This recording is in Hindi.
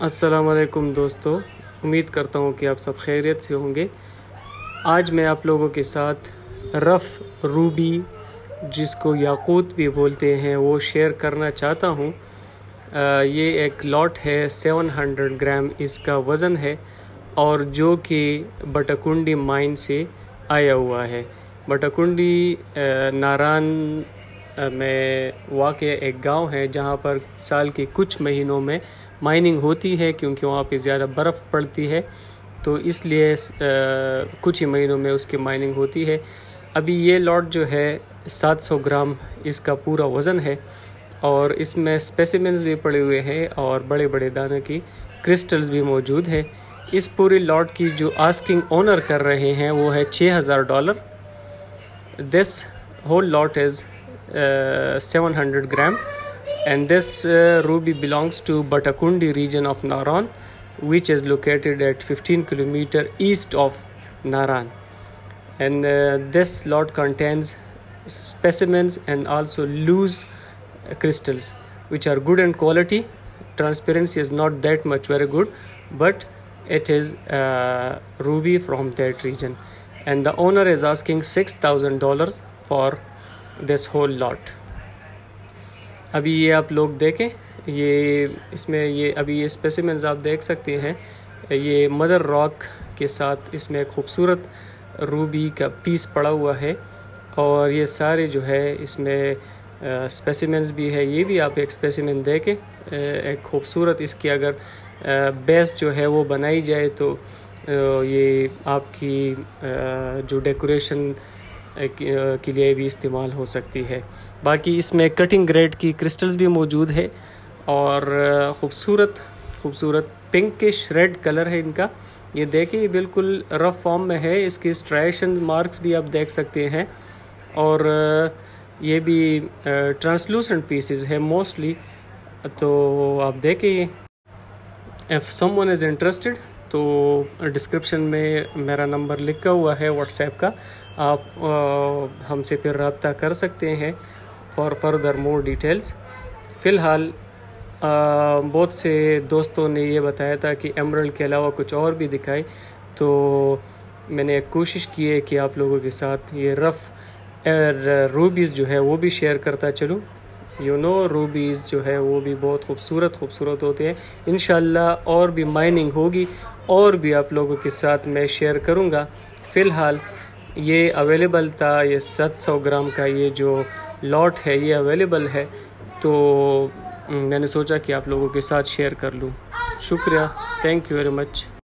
अस्सलाम वालेकुम दोस्तों, उम्मीद करता हूँ कि आप सब खैरियत से होंगे। आज मैं आप लोगों के साथ रफ़ रूबी, जिसको याकूत भी बोलते हैं, वो शेयर करना चाहता हूँ। ये एक लॉट है, 700 ग्राम इसका वज़न है और जो कि बटाकुंडी माइन से आया हुआ है। बटाकुंडी नारान में वाक़ एक गांव है जहां पर साल के कुछ महीनों में माइनिंग होती है, क्योंकि वहाँ पे ज़्यादा बर्फ़ पड़ती है, तो इसलिए कुछ ही महीनों में उसकी माइनिंग होती है। अभी ये लॉट जो है 700 ग्राम इसका पूरा वज़न है और इसमें स्पेसिमेंस भी पड़े हुए हैं और बड़े बड़े दाने की क्रिस्टल्स भी मौजूद है। इस पूरे लॉट की जो आस्किंग ओनर कर रहे हैं वो है $6000। This whole lot is 700 gram and this ruby belongs to Batakundi region of Naran, which is located at 15 km east of Naran. And this lot contains specimens and also loose crystals which are good in quality. Transparency is not that much very good, but it is ruby from that region, and the owner is asking $6000 for this whole lot. अभी ये आप लोग देखें, ये इसमें ये अभी ये स्पेसिमेंस आप देख सकते हैं। ये मदर रॉक के साथ इसमें एक खूबसूरत रूबी का पीस पड़ा हुआ है और ये सारे जो है इसमें स्पेसिमेंस भी है। ये भी आप एक स्पेसिमेन देखें, एक खूबसूरत इसकी अगर बेस जो है वो बनाई जाए तो ये आपकी जो डेकोरेशन के लिए भी इस्तेमाल हो सकती है। बाकी इसमें कटिंग ग्रेड की क्रिस्टल्स भी मौजूद है और खूबसूरत पिंकिश रेड कलर है इनका। ये देखिए बिल्कुल रफ फॉर्म में है, इसकी स्ट्राइशन मार्क्स भी आप देख सकते हैं और ये भी ट्रांसलूसेंट पीसेस है मोस्टली। तो आप देखिए, इफ़ समवन इज़ इंटरेस्टेड तो डिस्क्रिप्शन में मेरा नंबर लिखा हुआ है व्हाट्सएप का, आप हमसे फिर रब्ता कर सकते हैं फॉर फर्दर मोर डिटेल्स। फ़िलहाल बहुत से दोस्तों ने ये बताया था कि एमरल्ड के अलावा कुछ और भी दिखाए, तो मैंने कोशिश की है कि आप लोगों के साथ ये रफ़ रूबीज़ जो है वो भी शेयर करता चलूँ। रूबीज़ जो है वो भी बहुत खूबसूरत होते हैं। इंशाल्लाह और भी माइनिंग होगी और भी आप लोगों के साथ मैं शेयर करूँगा। फ़िलहाल ये अवेलेबल था, ये 700 ग्राम का ये जो लॉट है ये अवेलेबल है, तो मैंने सोचा कि आप लोगों के साथ शेयर कर लूँ। शुक्रिया, थैंक यू वेरी मच।